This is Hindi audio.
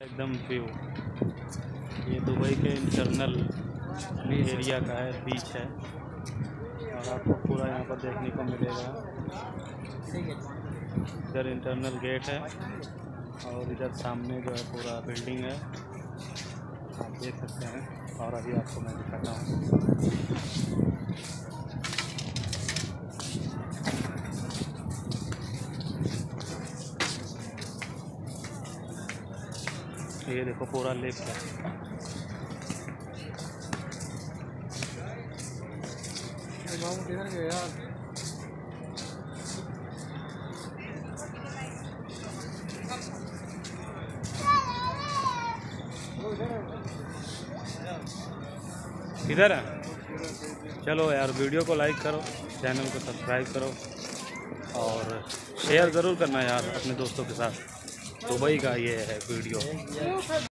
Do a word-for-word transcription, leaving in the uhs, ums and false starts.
एकदम व्यू ये दुबई के इंटरनल एरिया का है, बीच है और आपको पूरा यहाँ पर देखने को मिलेगा। इधर इंटरनल गेट है और इधर सामने जो है पूरा बिल्डिंग है, आप देख सकते हैं। और अभी आपको मैं दिखाता हूँ। ये देखो पूरा लेक है। किधर है? चलो यार, वीडियो को लाइक करो, चैनल को सब्सक्राइब करो और शेयर ज़रूर करना यार अपने दोस्तों के साथ। दुबई का ये है वीडियो।